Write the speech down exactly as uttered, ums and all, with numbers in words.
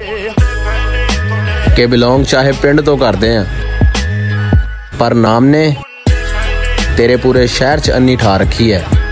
कि बिलोंग चाहे पिंड तो करते हैं, पर नाम ने तेरे पूरे शहर च अन्नी ठा रखी है।